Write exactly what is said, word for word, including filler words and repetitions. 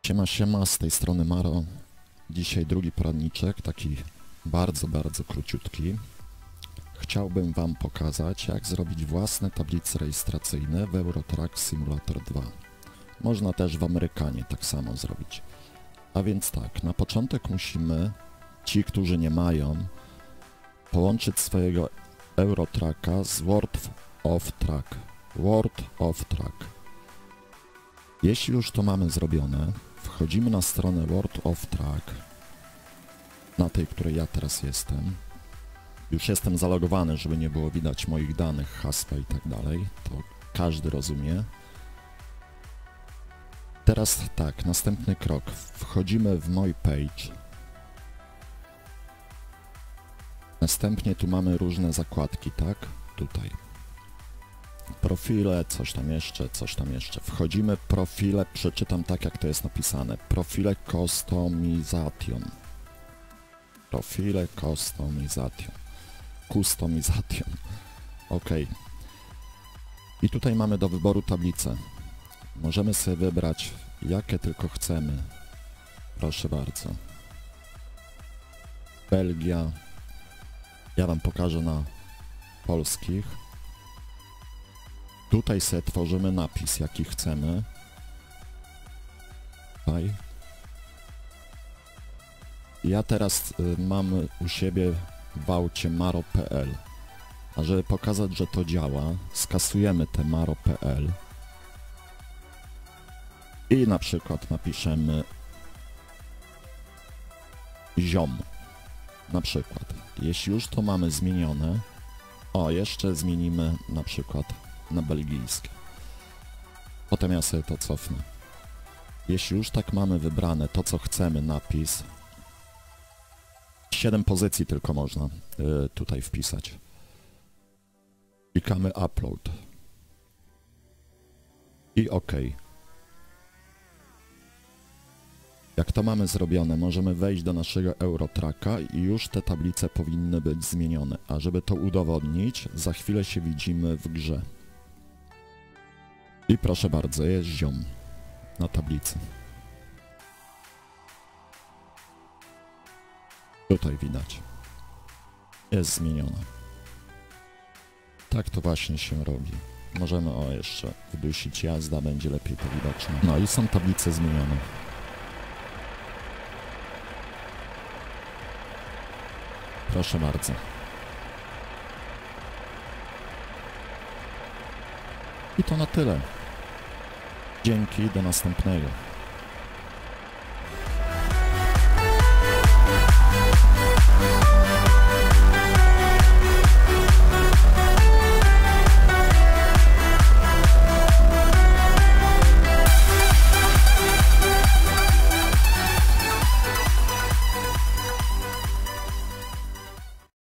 Siema, siema, z tej strony Maro. Dzisiaj drugi poradniczek, taki bardzo, bardzo króciutki. Chciałbym Wam pokazać, jak zrobić własne tablice rejestracyjne w Euro Truck Simulator dwa. Można też w Amerykanie tak samo zrobić. A więc tak, na początek musimy, ci, którzy nie mają, połączyć swojego Euro Trucka z World of Truck. World of Truck. Jeśli już to mamy zrobione, wchodzimy na stronę World of Truck, na tej, której ja teraz jestem. Już jestem zalogowany, żeby nie było widać moich danych, hasła i tak dalej. To każdy rozumie. Teraz tak, następny krok. Wchodzimy w mój page. Następnie tu mamy różne zakładki, tak? Tutaj. Profile, coś tam jeszcze, coś tam jeszcze. Wchodzimy w profile, przeczytam tak, jak to jest napisane. Profile Customization. Profile Customization. Customization. OK. I tutaj mamy do wyboru tablicę. Możemy sobie wybrać, jakie tylko chcemy. Proszę bardzo. Belgia. Ja Wam pokażę na polskich. Tutaj sobie tworzymy napis, jaki chcemy. Tutaj. Ja teraz y, mam u siebie w aucie maro kropka p l. A żeby pokazać, że to działa, skasujemy te maro kropka p l. I na przykład napiszemy ziom. Na przykład. Jeśli już to mamy zmienione, o, jeszcze zmienimy na przykład na belgijskie. Potem ja sobie to cofnę. Jeśli już tak mamy wybrane to, co chcemy, napis. siedem pozycji tylko można y, tutaj wpisać. Klikamy upload. I OK. Jak to mamy zrobione, możemy wejść do naszego Euro Trucka i już te tablice powinny być zmienione. A żeby to udowodnić, za chwilę się widzimy w grze. I proszę bardzo, jest ziom na tablicy. Tutaj widać. Jest zmieniona. Tak to właśnie się robi. Możemy, o, jeszcze wydusić jazda, będzie lepiej to widoczne. No i są tablice zmienione. Proszę bardzo. I to na tyle. Dzięki, do następnego.